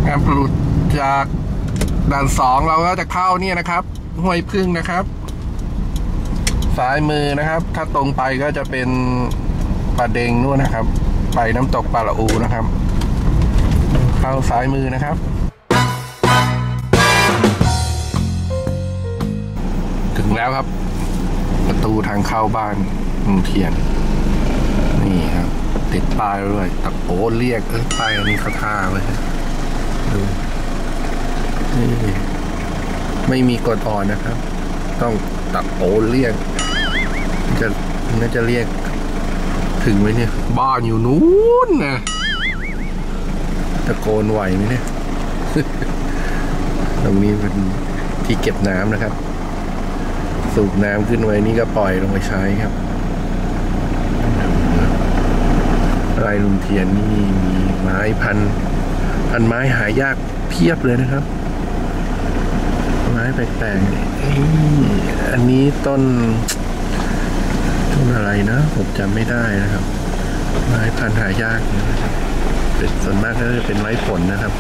ครับหลุดจากด่าน2เราก็จะเข้าเนี่ยนะครับห้วยพึ่งนะครับซ้ายมือนะครับถ้าตรงไปก็จะเป็นป่าเด็งนู่นนะครับไปน้ำตกปาละอูนะครับเข้าซ้ายมือนะครับถึงแล้วครับประตูทางเข้าบ้านลุงเทียนนี่ครับติดป้ายด้วยตะโกนเรียกป้ายอันนี้เขาท่าเลยดูนี่ไม่มีกดอ่อนนะครับต้องตะโกนเรียกน่าจะเรียกถึงไหมเนี่ยบ้านอยู่นู้นนะตะโกนไหวไหมเนี่ย ตรงนี้เป็นที่เก็บน้ำนะครับสูบน้ำขึ้นไว้นี่ก็ปล่อยลงไปใช้ครับไรลุงเทียนนี่มีไม้พันไม้หายากเพียบเลยนะครับไม้แปลกๆอันนี้ต้นอะไรนะผมจำไม่ได้นะครับไม้พันหายากนะครับเป็นส่วนมากก็จะเป็นไม้ผลนะครับ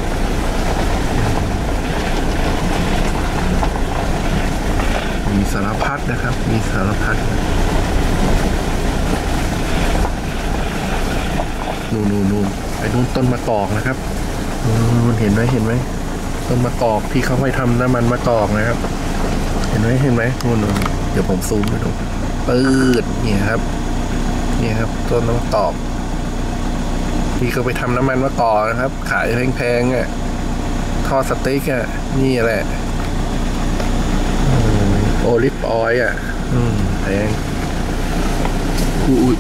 มีสารพัดนะครับมีสารพัดนู่นไอ้นู่นต้นมะกอกนะครับเห็นไหมต้นมะกอกที่เขาไปทำน้ำมันมะกอกนะครับเห็นไหมนู่นเดี๋ยวผมซูมให้ดูปืดเนี่ยครับต้นมะกอกที่เขาไปทำน้ำมันมะกอกนะครับขายแพงๆอ่ะทอดสเต็กอ่ะนี่แหละโอลิฟออยล์อ่ะแพงอุ้ย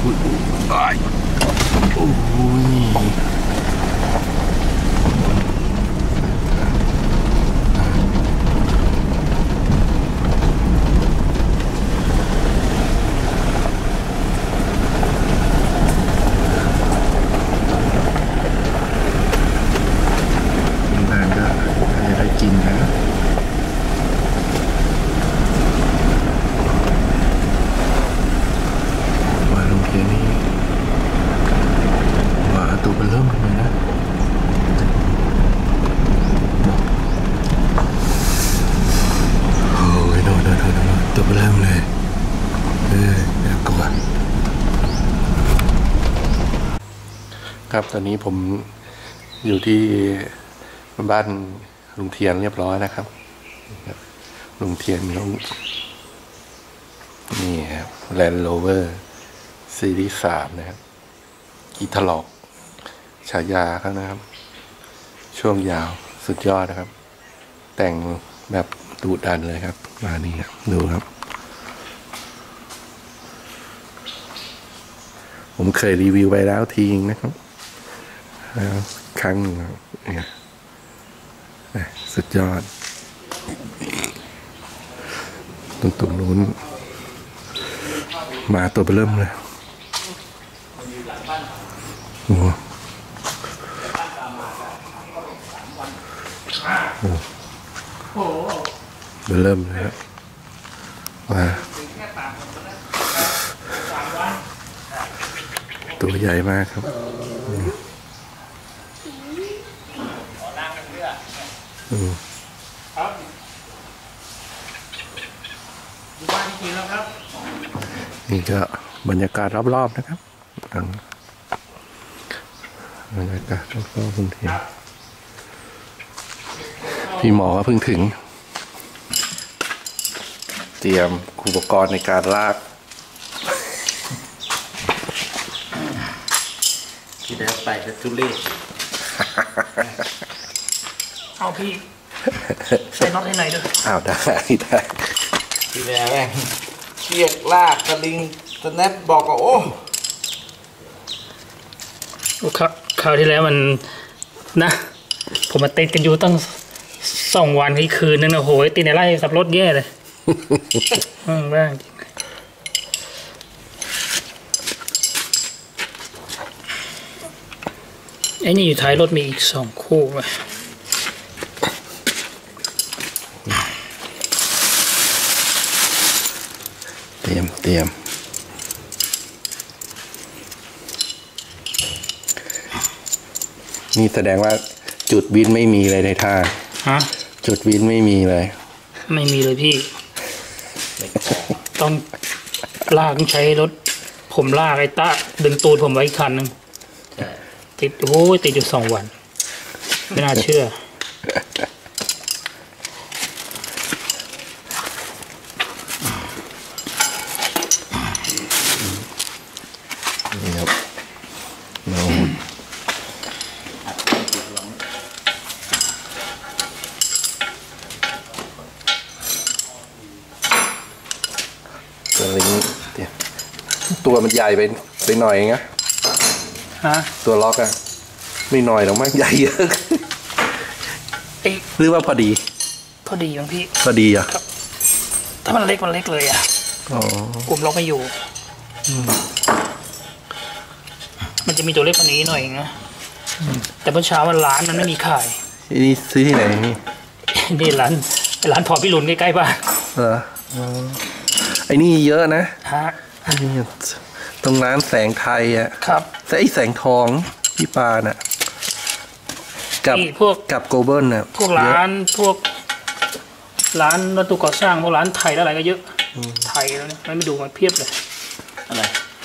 ครับตอนนี้ผมอยู่ที่บ้านลุงเทียนเรียบร้อยนะครับลุงเทียนเขานี่ครับ Land Rover ซีรีส์3นะครับกีทลอกฉายาเขานะครับช่วงยาวสุดยอดนะครับแต่งแบบดุดันเลยครับมานี่ครับดูครับผมเคยรีวิวไปแล้วทีนะครับครั้งหนึ่งเนี่ยสุดยอดตรงนู้นมาตัวเริ่มเลยโอ้โหเริ่มเลยครับมาตัวใหญ่มากครับนี่ก็บรรยากาศรอบๆนะครับบรรยากาศรอบๆพื้นที่พี่หมอก็เพิ่งถึงเตรียมอุปกรณ์ในการลากที่แล้วไปจะทุเรศเอาพี่ใส่น็อตให้หน่อยด้วยได้ที่แล้วแม่งเชือกลากสลิงสแนปบอกว่าโอ้คราวที่แล้วมันนะผมมาติดกันอยู่ตั้ง2 วันที่คืนนึงนะโหยติดในไร่สับรถแย่เลยบ้างไอ้นี่อยู่ท้ายรถมีอีก2 คู่ไปเตรียมนี่แสดงว่าจุดวินไม่มีเลยในท่าฮะจุดวินไม่มีเลยไม่มีเลยพี่ ต้องลากใช้รถ ผมลากไอ้ตะดึงตูดผมไว้อีกคันนึงติดโอ้ยติดอยู่2 วัน ไม่น่าเชื่อนี่ครับเราตัวนี้เดี๋ยวตัวมันใหญ่ไปหน่อยเองนะฮะตัวล็อกอะไม่หน่อยหรอกมั้งใหญ่เยอะไอ้หรือว่าพอดีพอดีมั้งพี่พอดีอ่ะถ้ามันเล็กเลยอ่ะอ๋อกลุ่มล็อกไม่อยู่ มันจะมีตัวเล็กกว่านี้หน่อยนะแต่เมื่อเช้ามันร้านมันไม่มีขายนี่ซื้อที่ไหนนี่นี่ร้านพอพี่ลุนใกล้ๆบ้านเหรออ๋อไอ้นี่เยอะนะฮะไอ้นี่ตรงร้านแสงไทยอ่ะครับไอ้แสงทองพี่ปาน่ะกับนี่พวกกับโกเบิลน่ะพวกร้านพวกร้านวัตถุก่อสร้างพวกร้านไทยแล้วอะไรก็เยอะไทยแล้วเนี่ยไม่ดูมันเพียบเลยอะไร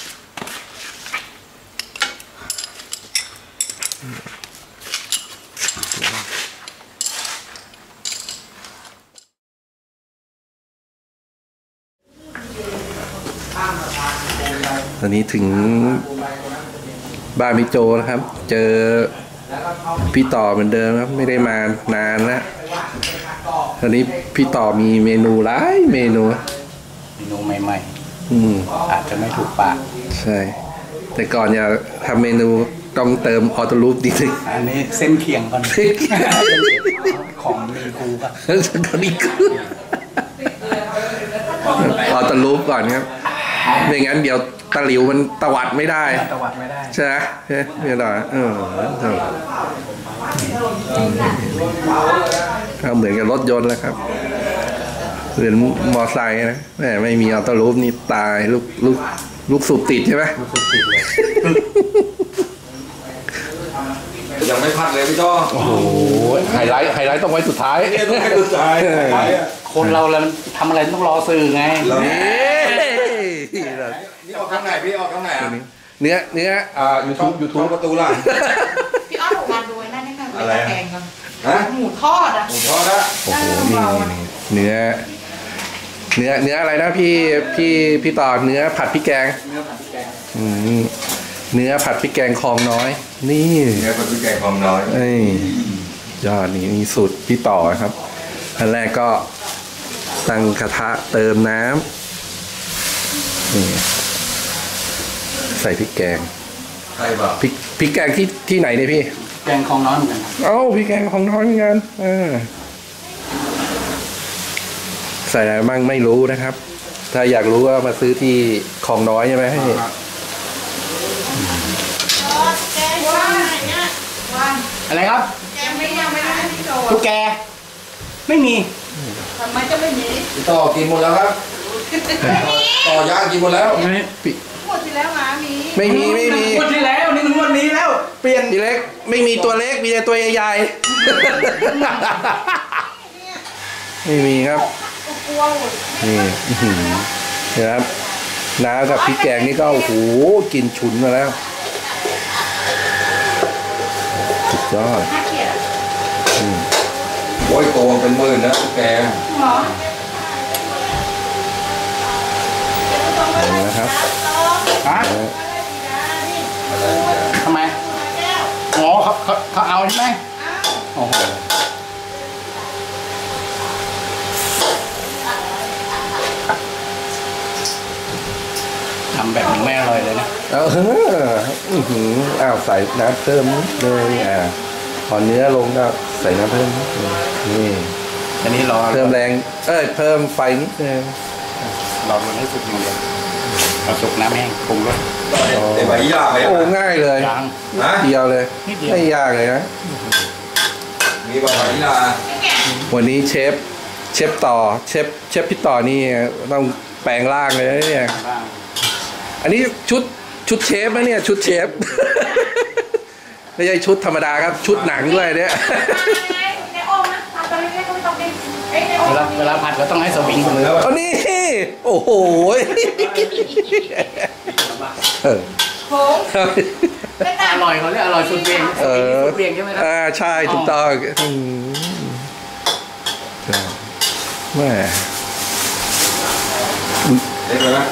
ตอนนี้ถึงบ้านพี่โจนะครับ เจอพี่ต่อเหมือนเดิมครับ ไม่ได้มานานแล้วตอนนี้พี่ต่อมีเมนูหลายเมนูเมนูใหม่ อาจจะไม่ถูกปากใช่ แต่ก่อนจะทำเมนูต้องเติมออโต้ลูปนิดนึงอันนี้เส้นเคียงก่อนของมีกูครับก็นี่คือออโต้ลูปก่อนครับไม่งั้นเดี๋ยวตะหลิวมันตวัดไม่ได้ตวัดไม่ได้ใช่ไหมใช่ไม่ได้ก็เหมือนกับรถยนต์แล้วครับเหมือนมอไซค์นะแม่ไม่มีออโต้ลูปนี่ตายลูกสูบติดใช่ไหมยังไม่พัดเลยพี่จ้อโอ้โหไฮไลท์ต้องไว้สุดท้ายเนี่ยต้องให้สุดท้ายคนเราแล้วทำอะไรต้องรอสื่อไงนี่นี่ออกทางไหนพี่ออกทางไหนอ่ะเนื้อYouTube ช่องประตูหลังพี่อ้อมออกมาดูนั่นนี่กันอะไรแพงกันฮะหมูทอดอ่ะหมูทอดนะโอ้โหนี่เนื้ออะไรนะพี่ต่อเนื้อผัดพริกแกงเนื้อผัดพริกแกงคลองน้อย นี่เนี่ยคนที่แก่ความน้อยไอ้ยอดนี่มีสูตรพี่ต่อครับอันแรกก็ตั้งกระทะเติมน้ำนี่ใส่พริกแกงใช่ป่ะพริกแกงที่ไหนเนี่ยพี่แกงของน้อยเหมือนกันเอ้าพริกแกงของน้อยเหมือนกันใส่อะไรบ้างไม่รู้นะครับ ถ้าอยากรู้ก็มาซื้อที่คลองน้อยใช่ไหมให้แกงว่าเนี่ยว่าอะไรครับแกงไม่ยังไม่ได้ที่โดดตุ๊กแกไม่มีทำไมจะไม่มีพี่ต่อกินหมดแล้วครับต่อย่างกินหมดแล้วหมดที่แล้วหมามีไม่มีงวดที่แล้วนี่มันงวดนี้แล้ว เปลี่ยนพี่เล็กไม่มีตัวเล็กมีแต่ตัวใหญ่ๆไม่มีครับกลัวหมดนี่อื้อหือนะครับน้ำกับพริกแกงนี่ก็โอ้โหกลินฉุนมาแล้วสุดยอดน่าเกลียดโอ้ยโกงเป็นหมื่นนะแกหมอนะครับฮะทำไมอ๋อเขาเอาใช่ไหมโอ้โหทำแบบไม่อร่อยเลยนะอ้าวใส่น้ำเพิ่มนิดเลยพอเนื้อลงก็ใส่น้ำเพิ่มนิดนึงนี่อันนี้รอเพิ่มแรงเพิ่มไฟนิดนึงรอมันให้สุกอย่างเดียวเอาสุกน้ำแห้งปรุงรสเดี๋ยวไปยากเลยโอ้ง่ายเลยยางนะเดียวเลยนิดเดียวไม่ยากเลยนะมีบะหมี่ลาวันนี้เชฟต่อเชฟพี่ต่อนี่ต้องแปลงร่างเลยนะเนี่ย อันนี้ชุดเชฟนะเนี่ยชุดเชฟไม่ใช่ชุดธรรมดาครับ ชุดหนังด้วยเนี่ยในโอ่งนะตอนนี้ก็ไม่ต้องกินในโอ่งเวลาผัดก็ต้องให้สวิงเอานี่โอ้โหเออโค้งไม่ต่าอง ร่อยเขาเรียกอร่อยสุดเวียงเออสุดเวียงใช่ไหมครับใช่ถูกต้องแม่เด็กเลยนะ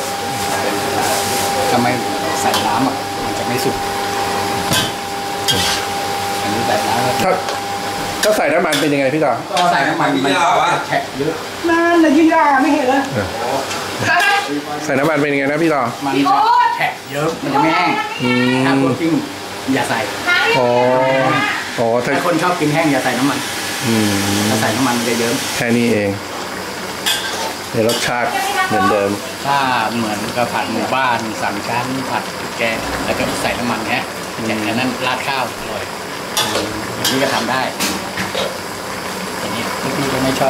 ทำไมใส่น้ำอ่ะมันจะไม่สุกอันนี้ใส่น้ำถ้าใส่น้ำมันเป็นยังไงพี่ต่อก็ใส่น้ำมันมันแฉะเยอะนั่นน่ะยิ่งยาไม่เห็นเลยใส่น้ำมันเป็นยังไงนะพี่ต่อมันแฉะเยอะมันจะไม่แห้งอืมถ้าคั่วกิ้งอย่าใส่อ๋ออ๋อถ้าถ้าคนชอบกินแห้งอย่าใส่น้ำมันอืมถ้าใส่น้ำมันมันจะเยิ้มแค่นี้เองในรสชาติเหมือนเดิมถ้าเหมือนกับผัดหมู่บ้านสามชั้นผัดแกงแล้วก็ใส่น้ำมันเนี้ยอย่างนั้นราดข้าวอร่อยอย่างนี้ก็ทำได้อันนี้พี่ก็ไม่ชอบ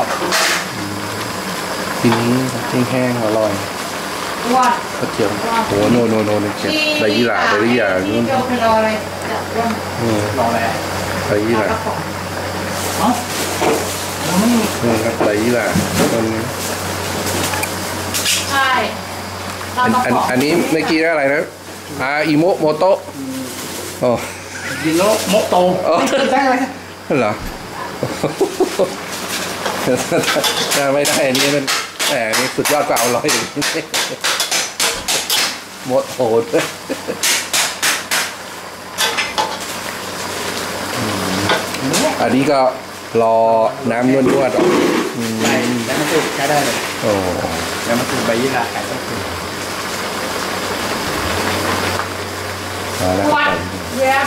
ทีนี้แห้งๆอร่อยว้ากระเทียมโอ้โนเก็บใบยี่หร่าใบยี่หร่านี่เดี๋ยวไปรออะไรจับร่มรออะไรใบยี่หร่าเอ้าเราไม่นี่ครับใบยี่หร่าต้นนี้ใช่เราต้องขออันนี้เมื่อกี้อะไรนะอิโมโมโตะอ๋อดิโนโมโตอ๋อใช่ไหมเหรอถ้าไม่ได้อันนี้มันแหมนี่สุดยอดกว่าเอาร้อยเลยหมดโหดอันนี้ก็รอน้ำนวดๆออกใส่แล้วมันสุกใช้ได้เลยโอ้แล้วมันสุกใบยี่หร่าไก่ก็คือมาแล้ววัดเดี๋ยว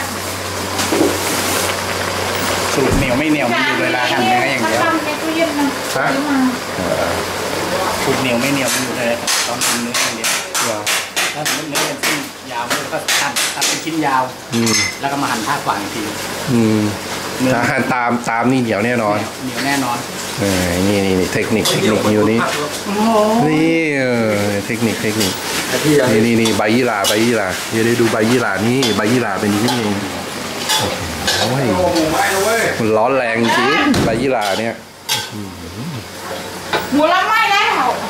สูตรเหนียวไม่เหนียวมันอยู่เวลาหั่นเนื้ออย่างเดียวทำในตู้เย็นมันซื้อมาสูตรเหนียวไม่เหนียวมันอยู่เลยตอนทำเนื้ออย่างเดียวเหรอถ้าสมมติเนื้อเป็นชิ้นยาวก็ตัดเป็นชิ้นยาวอืมแล้วก็มาหั่นท่าขวางอีกทีอืมเนื้ออาหารตามนี่เหนียวแน่นอนเหนียวแน่นอนนี่เทคนิคอยู่นี่นี่เทคนิคไอ้ที่ยังนี่ใบยี่หร่าเดี๋ยวได้ดูใบยี่หร่านี่ใบยี่หร่าเป็นอย่างนี้เองโอ้ยโอ้โหไม่นะเว้ยมันร้อนแรงจริงใบยี่หร่าเนี่ยหัวละไม่แล้ว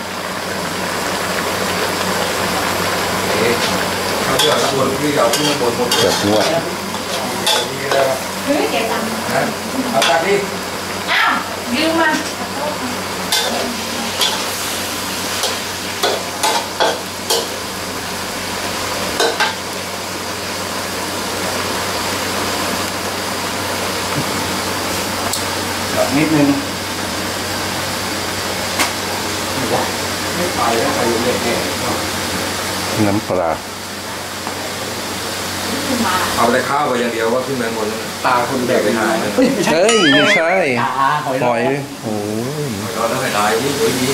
เขาเชื่อตะบนพี่เขาขึ้นมาบนหมดเกือบนวดเฮ้ยเก็บตังค์เอาตักดิอ้าวยืมมานิดนึงไม่ไปแล้วไปเรื่อยๆน้ำปลาขึ้นมาเอาแต่ข้าวไปอย่างเดียวว่าขึ้นไปหมดแล้วตาคนแบกไปหายเลยเฮ้ยไม่ใช่หอยหอยโอ้ยเราแล้วไม่ได้นี่ดูดี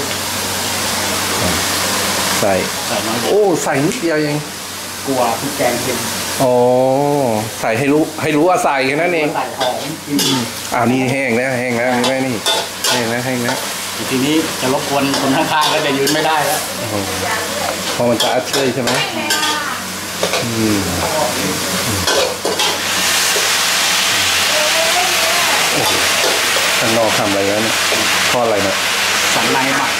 ใส่ใส่น้อยโอ้ใส่นิดเดียวเองกลัวพริกแกงเค็มอ๋อใส่ให้รู้ว่าใส่แค่นั้นเองใส่หอมนี่แห้งแล้วเห็นไหมนี่แห้งแล้วทีนี้จะรบกวนคนข้างๆก็จะยืนไม่ได้แล้วพอมันจะอัดเชยใช่ไหมอืมโอ้โหข้างนอกทำอะไรแล้วเนี่ยทอดอะไรนะสันในหมัก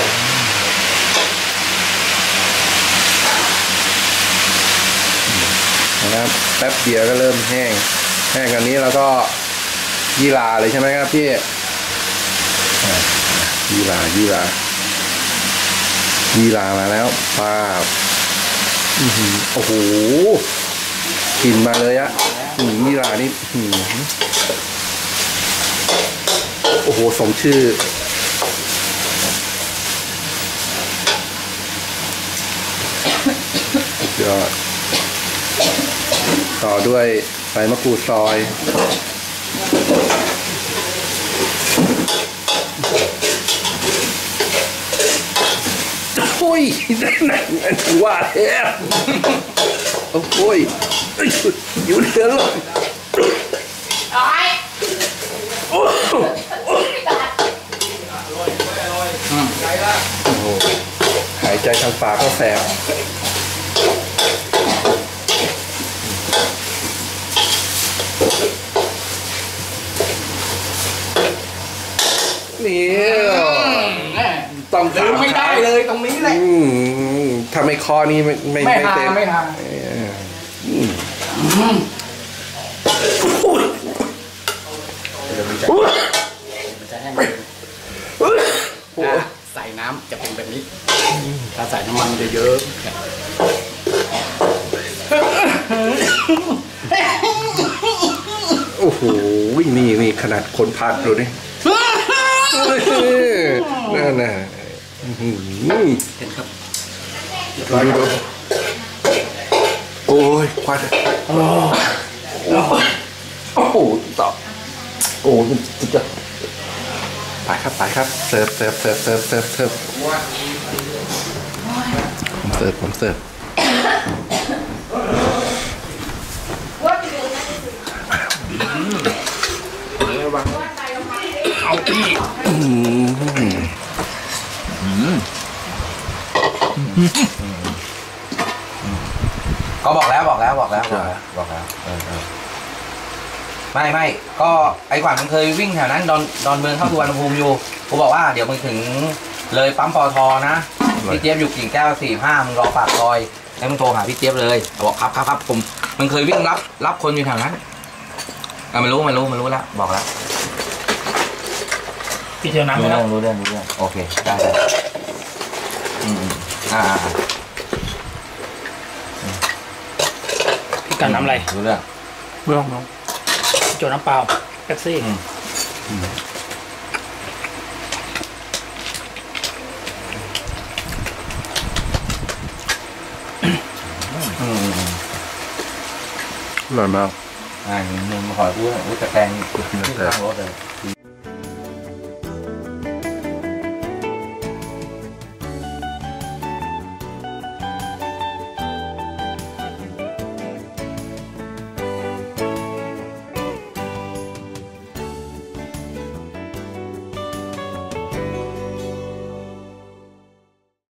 นะครับแป๊บเดียวก็เริ่มแห้งกันนี้แล้วก็ยี่หร่าเลยใช่ไหมครับพี่ยี่หร่ามาแล้วป้าบโอ้โหกลิ่นมาเลยอะยี่หร่านี่โอ้โหสมชื่อยอดต่อด้วยใบมะกรูดซอยโอ้ยนั่นว่าแล้วโอ้ยอยู่เดือดเลยร้อยโอ้โหหายใจทางปากก็แสบนี่ต้องลืมไม่ได้เลยตรงนี้แหละถ้าไม่คอนี่ไม่ไม่ทาเต็มไม่ทา มันจะแห้งใส่น้ำจะเป็นแบบนี้ถ้าใส่น้ำมันจะเยอะโอ้โหนี่ขนาดคนผัดดูดินั่นน่ะเห็นครับดูโอ้ยควันโอ้โหต่อโอ้ยจะไปครับเสิร์ฟผมเสิร์ฟเอาอีกก็บอกแล้วไม่ก็ไอ้ขวัญมันเคยวิ่งแถวนั้นดอนเมืองเข้าสุวรรณภูมิอยู่กูบอกว่าเดี๋ยวมึงถึงเลยปั๊มปอทนะพี่เจี๊ยบอยู่กิ่งแก้ว45มึงรอปากซอยแล้วมึงโทรหาพี่เจี๊ยบเลยบอกครับผมมันเคยวิ่งรับคนอยู่แถวนั้นไม่รู้แล้วบอกแล้วพี่เจียวน้ำไหมครับรู้เรื่องโอเคได้พี่กันน้ำอะไรรู้เรื่องโจน้ำเปล่าแป๊บซี่อร่อยมากมึงมาขอพูดแต่แกงที่ข้างรถเลย